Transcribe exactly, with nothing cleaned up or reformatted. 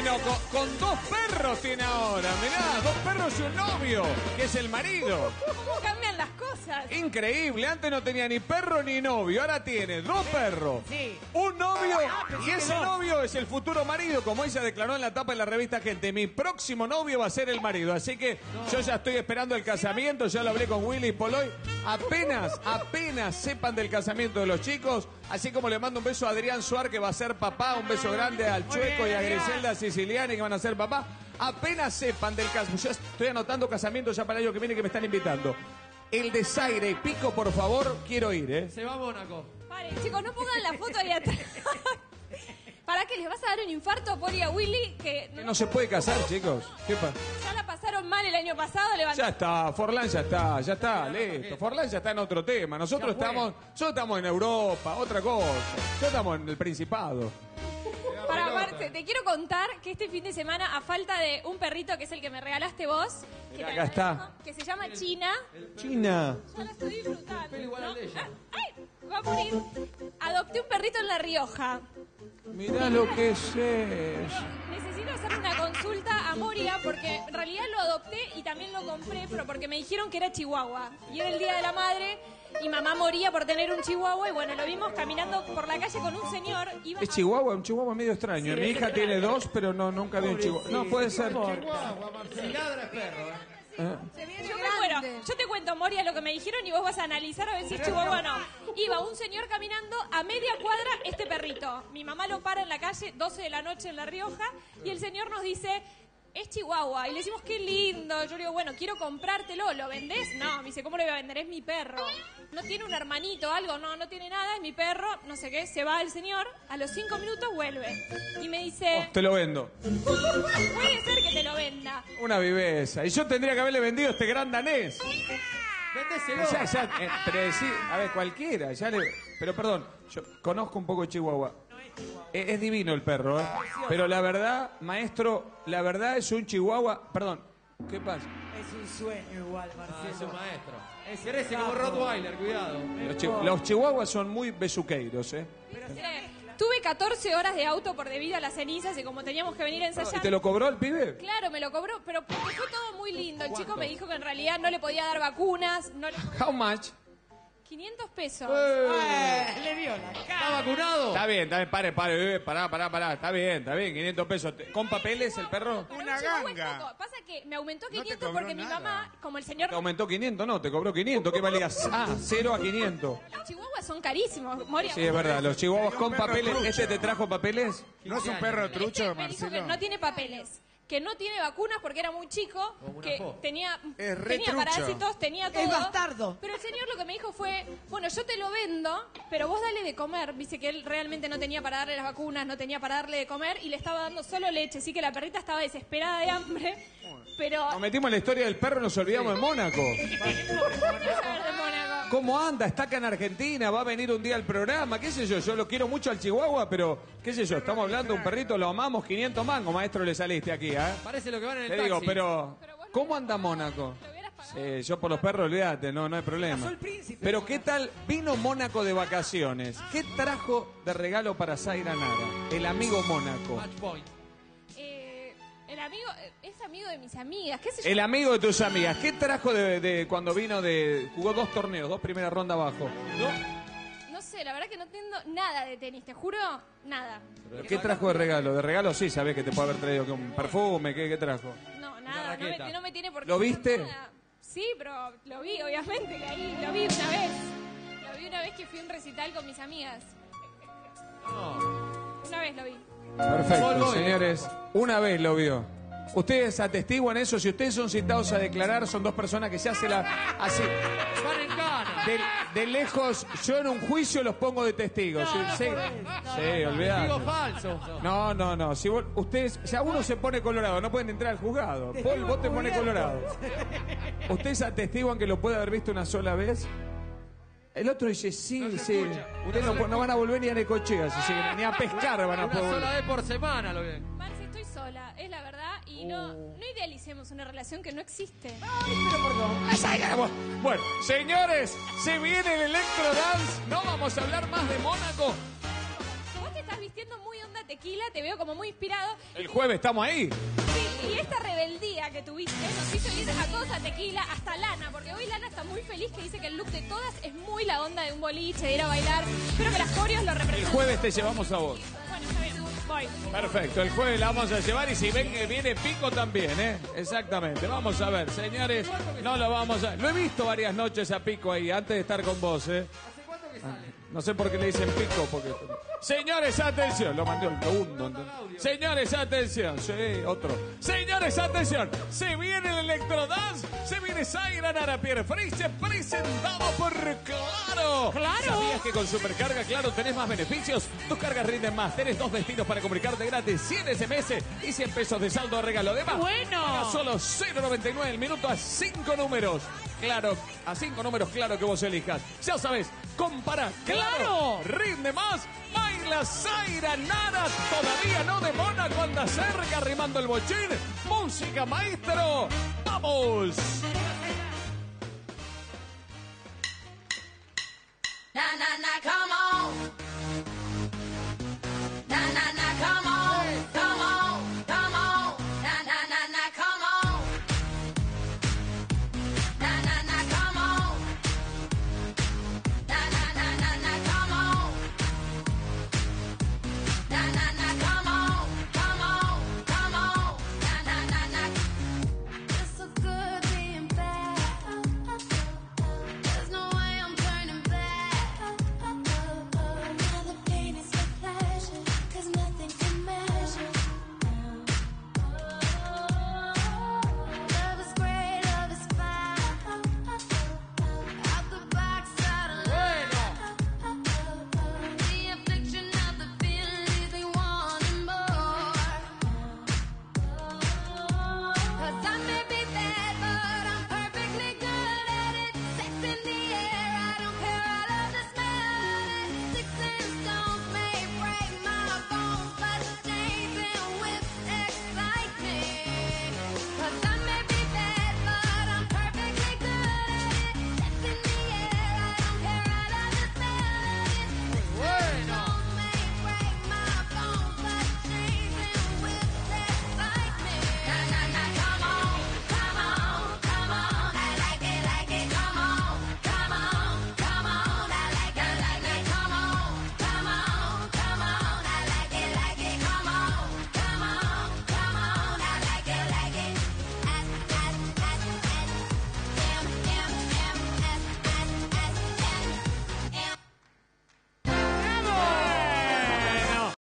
Bueno, con, con dos perros tiene ahora, mirá, dos perros y un novio, que es el marido. ¿Cómo cambian las cosas? Increíble, antes no tenía ni perro ni novio, ahora tiene dos perros, Sí. un novio, y ese novio es el futuro marido, como ella declaró en la tapa de la revista Gente. Mi próximo novio va a ser el marido, así que yo ya estoy esperando el casamiento, ya lo hablé con Willy Poloy. Apenas, apenas sepan del casamiento de los chicos, así como le mando un beso a Adrián Suar, que va a ser papá, un beso grande al Chueco y a Griselda Siciliani, que van a ser papá. Apenas sepan del casamiento, yo estoy anotando casamientos ya para el año que viene que me están invitando. El desaire y Pico, por favor, quiero ir, ¿eh? Se va a Mónaco. Paren, chicos, no pongan la foto ahí atrás. ¿Para qué les vas a dar un infarto a Poli y a Willy? Que Que no se puede casar, chicos. ¿Qué pasa? ya la pasaron mal el año pasado. Levantó. Ya está, Forlán ya está, ya está, listo. Forlán ya está en otro tema. Nosotros estamos, nosotros estamos en Europa, otra cosa. Nosotros estamos en el Principado. Para Marce, te quiero contar que este fin de semana, a falta de un perrito que es el que me regalaste vos, que, Mirá, te acá agradezco, está. que se llama China, China. ya la estoy disfrutando. Pero igual ¿no? al de ella. Ah, ¡Ay! Va a morir. Adopté un perrito en La Rioja. Mirá lo que es eso. Necesito hacer una consulta a Moria porque en realidad lo adopté y también lo compré, pero porque me dijeron que era chihuahua. Y era el Día de la Madre y mamá moría por tener un chihuahua y bueno, lo vimos caminando por la calle con un señor. Iba Es chihuahua, un chihuahua medio extraño. Mi hija tiene dos, pero no, nunca vi un chihuahua. No, puede ser. Si ladra es perro, ¿eh? ¿Eh? Yo me muero. Yo te cuento, Moria, lo que me dijeron y vos vas a analizar a ver si es chihuahua o no. Iba un señor caminando a media cuadra este perrito. Mi mamá lo para en la calle, doce de la noche en La Rioja, y el señor nos dice, es chihuahua. Y le decimos, qué lindo. Yo le digo, bueno, quiero comprártelo, ¿lo vendés? No, me dice, ¿cómo lo voy a vender? Es mi perro. No tiene un hermanito, algo, no, no tiene nada, es mi perro, no sé qué. Se va el señor, a los cinco minutos vuelve. Y me dice, Oh, te lo vendo. puede ser que te lo venda. Una viveza. Y yo tendría que haberle vendido este gran danés. Vendéselo. Ya, ya, eh, pero decir, a ver, cualquiera, ya le... Pero perdón, yo conozco un poco de Chihuahua. Eh, es divino el perro, ¿eh? Pero la verdad, maestro, la verdad es un Chihuahua... Perdón, ¿qué pasa? Es un sueño igual, Ah, es Marcelo. un maestro. Es un Crece como capo. Rottweiler, cuidado. Los, chi- los chihuahuas son muy besuqueiros, ¿eh? Eh, Tuve catorce horas de auto por debido a las cenizas y como teníamos que venir a ¿Y ensayar... te lo cobró el pibe? Claro, me lo cobró, pero porque fue todo muy lindo. El chico me dijo que en realidad no le podía dar vacunas, no le podía... How much? quinientos pesos. Eh, le dio la ¿Está cara. vacunado? Está bien, está bien, pare, pare, eh, pará, pará, pará, está bien, está bien, quinientos pesos. ¿Con papeles el perro? Para Una un chihuahua es ganga. poco. Pasa que me aumentó No te quinientos cobró porque mi nada. mamá, como el señor... ¿Te aumentó quinientos? No, te cobró quinientos, ¿qué valía? Ah, cero a quinientos. Los chihuahuas son carísimos, Moria. Sí, es verdad, los chihuahuas con perro papeles. trucho. ¿Este te trajo papeles? ¿No es un perro Este trucho, me dijo que Marcelo? no tiene papeles, que no tiene vacunas porque era muy chico, Como una que fo. tenía, Es re tenía trucho. parásitos, tenía todo. Es bastardo. Pero el señor lo que me dijo fue, bueno, yo te lo vendo, pero vos dale de comer. Dice que él realmente no tenía para darle las vacunas, no tenía para darle de comer y le estaba dando solo leche, así que la perrita estaba desesperada de hambre, pero... Nos metimos en la historia del perro y nos olvidamos de Mónaco. de Mónaco. ¿Cómo anda? Está acá en Argentina, va a venir un día al programa, qué sé yo, yo lo quiero mucho al Chihuahua, pero qué sé yo, estamos hablando de un perrito, lo amamos, quinientos mangos, maestro, le saliste aquí, ¿eh? Parece lo que van en el Te taxi. digo, pero Pero vos no ¿cómo hubieras anda pagado, Mónaco? lo hubieras pagado. Sí, yo por los perros, olvídate, no, no hay problema. Pasó el príncipe, Pero Mónaco. ¿qué tal vino Mónaco de vacaciones? ¿Qué trajo de regalo para Zaira Nara? El amigo Mónaco. Match point. Eh, el amigo, eh, es amigo de mis amigas, qué sé yo. El amigo de tus amigas. ¿Qué trajo de, de cuando vino de... Jugó dos torneos, dos primeras rondas abajo? No sé, la verdad que no entiendo nada de tenis, te juro, nada. ¿Qué trajo de regalo? De regalo sí, sabés que te puede haber traído que un perfume, ¿qué, qué trajo? No, nada, no me, raqueta. no me tiene por qué. ¿Lo decir viste? nada. Sí, pero lo vi, obviamente, que ahí lo vi una vez. Lo vi una vez que fui a un recital con mis amigas. No. Una vez lo vi. Perfecto, Volvo. señores. Una vez lo vio. Ustedes atestiguan eso. Si ustedes son citados a declarar, son dos personas que se hacen la... Así. Van en cana. De, de lejos, yo en un juicio los pongo de testigos. Sí, sí, sí, olvidate. Digo falso. No, no, no. Si vos- ustedes, si a uno se pone colorado, no pueden entrar al juzgado. Paul, vos te pones colorado. ¿Ustedes atestiguan que lo puede haber visto una sola vez? El otro dice, sí, No se sí. escucha. Ustedes no, no van a volver ni a Necochea, así que ni a pescar van a Una poder sola volver. vez por semana lo ven. Marce, estoy sola, es la verdad, y no, no idealicemos una relación que no existe. Bueno, señores, se viene el Electro Dance. No vamos a hablar más de Mónaco. Vos te estás vistiendo viendo muy onda tequila, te veo como muy inspirado. El jueves estamos ahí. Sí, y esta rebeldía que tuviste nos hizo ir a todos a tequila, hasta Lana, porque hoy Lana está muy feliz, que dice que el look de todas es muy la onda de un boliche, de ir a bailar. Espero que las coreos lo El representen. jueves te llevamos a vos. Bueno, está bien, voy. Perfecto, el jueves la vamos a llevar y si ven que viene Pico también, ¿eh? Exactamente. Vamos a ver, señores, no lo vamos a... Lo he visto varias noches a Pico ahí, antes de estar con vos, ¿eh? No sé por qué le dicen Pico, porque... Señores, atención, lo mandé el segundo. ¿Entendés? Señores, atención, sí, otro. Señores, atención, se viene el Electrodance, se viene Zaira Nara Pierre Freise, presentado por Claro. Claro. ¿Sabías que con Supercarga Claro tenés más beneficios? Tus cargas rinden más, tenés dos destinos para comunicarte gratis, cien S M S y cien pesos de saldo de regalo. Además, Bueno. paga solo cero noventa y nueve el minuto a cinco números. Claro, a cinco números, claro que vos elijas. Ya sabes, compara, claro, rinde más, baila Zaira Nara, todavía no de Mónaco, anda cerca, arrimando el bochín. Música, maestro, ¡vamos!